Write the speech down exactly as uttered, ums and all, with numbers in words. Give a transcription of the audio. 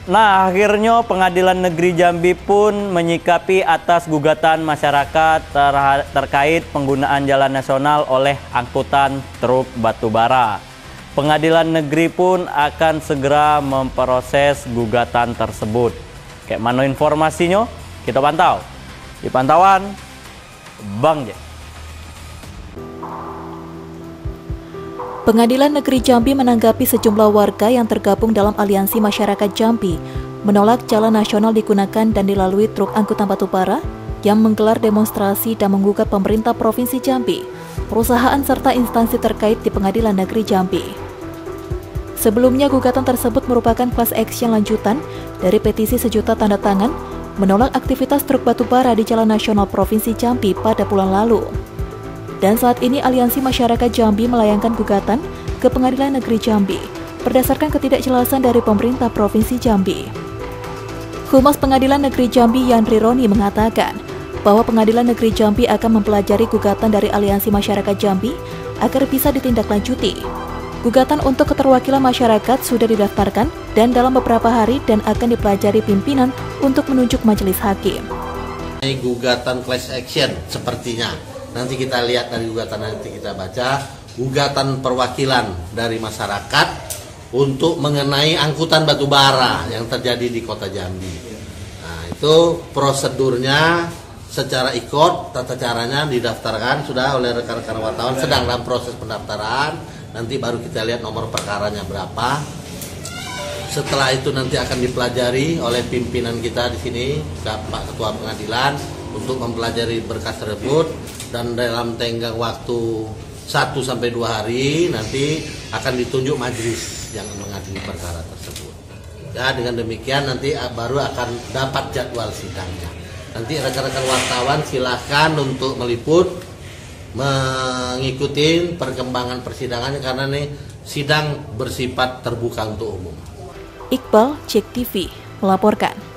Nah, akhirnya Pengadilan Negeri Jambi pun menyikapi atas gugatan masyarakat ter- terkait penggunaan jalan nasional oleh angkutan truk batubara. Pengadilan Negeri pun akan segera memproses gugatan tersebut. Kayak mana informasinya? Kita pantau di pantauan Bang J. Pengadilan Negeri Jambi menanggapi sejumlah warga yang tergabung dalam Aliansi Masyarakat Jambi menolak jalan nasional digunakan dan dilalui truk angkutan batubara yang menggelar demonstrasi dan menggugat pemerintah Provinsi Jambi, perusahaan serta instansi terkait di Pengadilan Negeri Jambi. Sebelumnya, gugatan tersebut merupakan class action lanjutan dari petisi sejuta tanda tangan menolak aktivitas truk batubara di Jalan Nasional Provinsi Jambi pada bulan lalu. Dan saat ini Aliansi Masyarakat Jambi melayangkan gugatan ke Pengadilan Negeri Jambi berdasarkan ketidakjelasan dari pemerintah Provinsi Jambi. Humas Pengadilan Negeri Jambi Yandri Roni mengatakan bahwa Pengadilan Negeri Jambi akan mempelajari gugatan dari Aliansi Masyarakat Jambi agar bisa ditindaklanjuti. Gugatan untuk keterwakilan masyarakat sudah didaftarkan dan dalam beberapa hari dan akan dipelajari pimpinan untuk menunjuk majelis hakim. Ini gugatan class action sepertinya. Nanti kita lihat dari gugatan, nanti kita baca gugatan perwakilan dari masyarakat untuk mengenai angkutan batubara yang terjadi di Kota Jambi. Nah, itu prosedurnya secara ikut, tata caranya didaftarkan sudah oleh rekan-rekan wartawan, sedang dalam proses pendaftaran. Nanti baru kita lihat nomor perkaranya berapa. Setelah itu nanti akan dipelajari oleh pimpinan kita di sini, Pak Ketua Pengadilan, untuk mempelajari berkas tersebut, dan dalam tenggang waktu satu sampai dua hari nanti akan ditunjuk majelis yang mengadili perkara tersebut. Ya, dengan demikian nanti baru akan dapat jadwal sidangnya. Nanti rekan-rekan wartawan silakan untuk meliput, mengikuti perkembangan persidangannya karena nih sidang bersifat terbuka untuk umum. Iqbal, Cek T V, melaporkan.